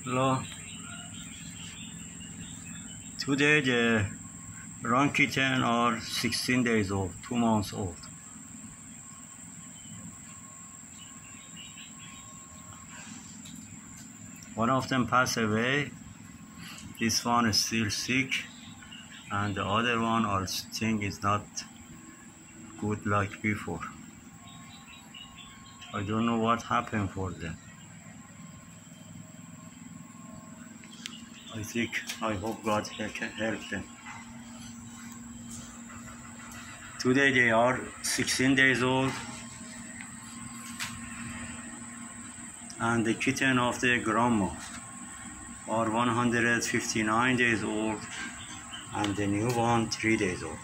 Hello. Today the run kitten are 16 days old, 2 months old. One of them passed away. This one is still sick, and the other one I think is not good like before. I don't know what happened for them. I hope God can help them. Today they are 16 days old, and the kitten of the grandma are 159 days old, and the new one 3 days old.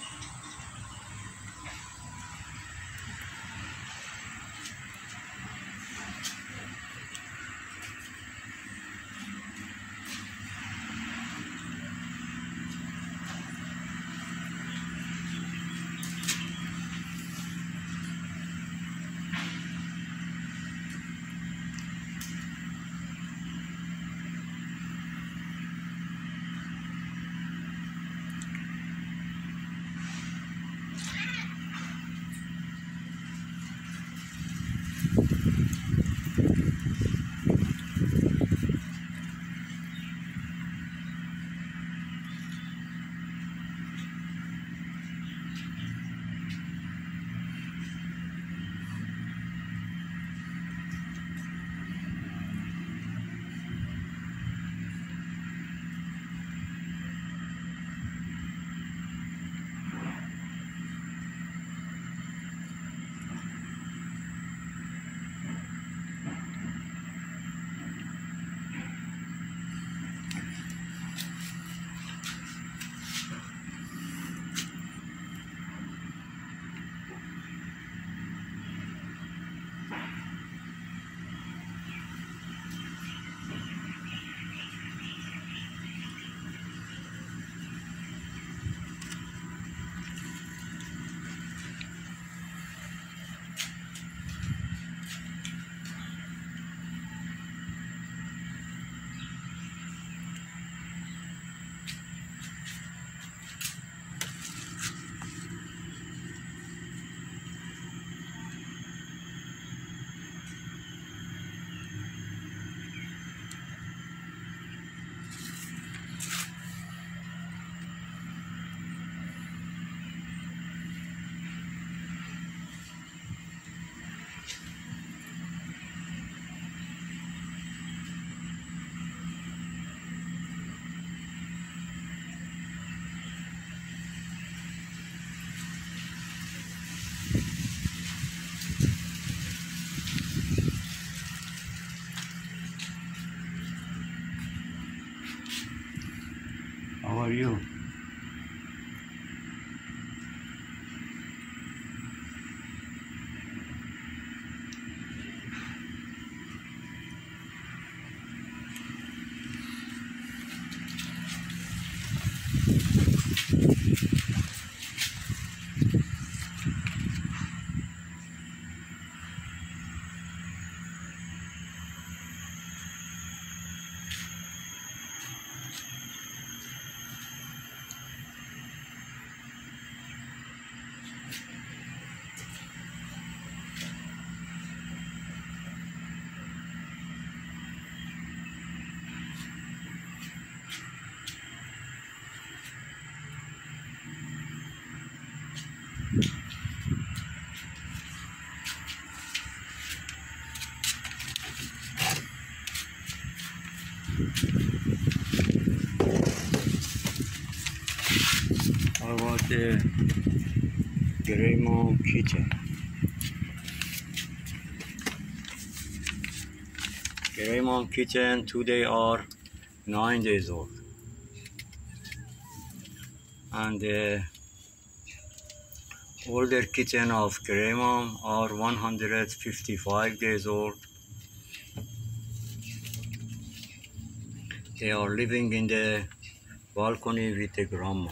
How are you? How about the gray mom kitten? Gray mom kitten today are 9 days old, and the older kitten of gray mom are 155 days old. They are living in the balcony with the grandma.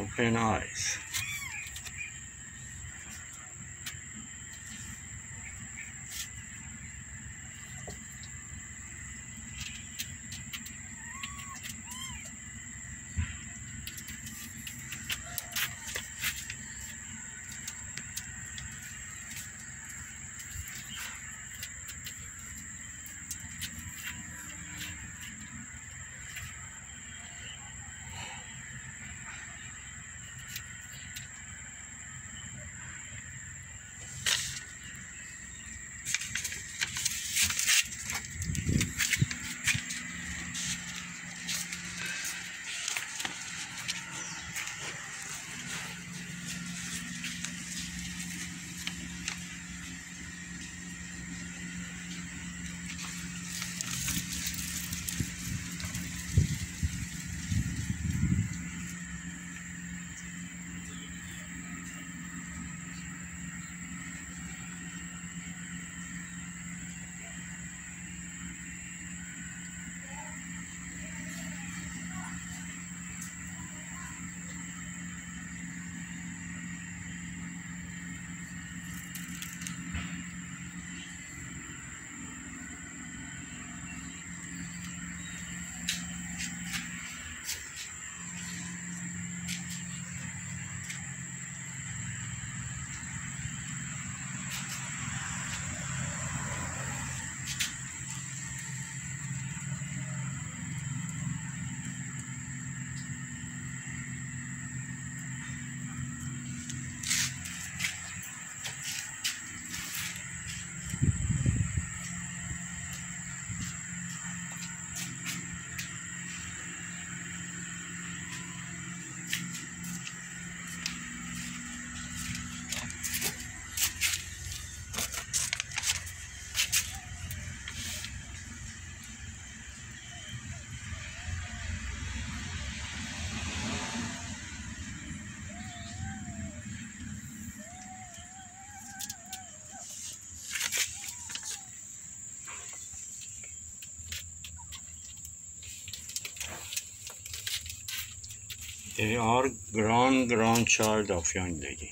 Open eyes. They are grandchild of young lady.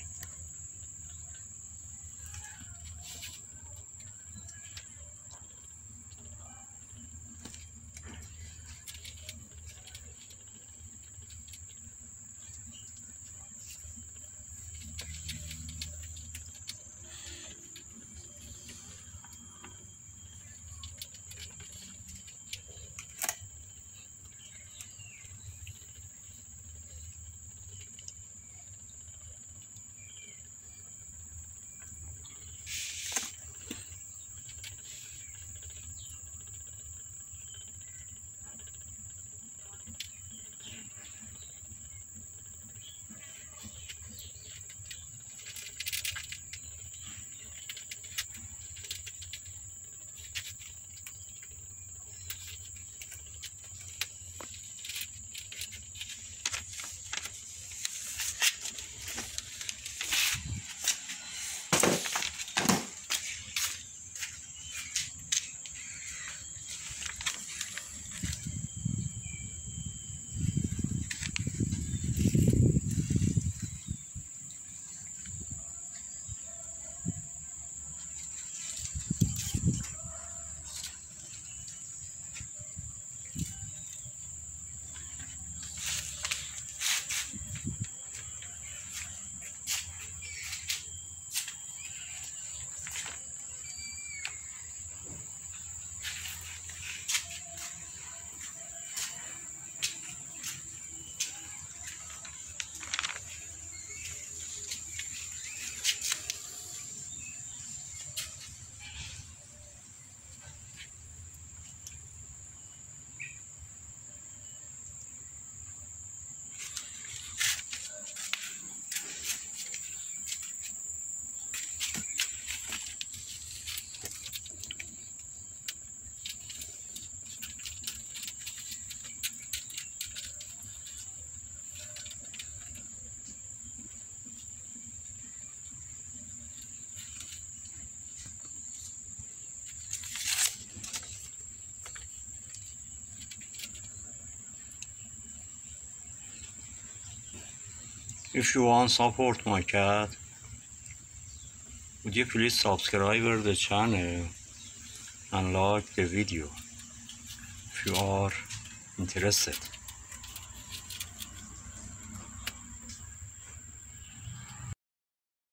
If you want support my cat, would you please subscribe the channel and like the video if you are interested.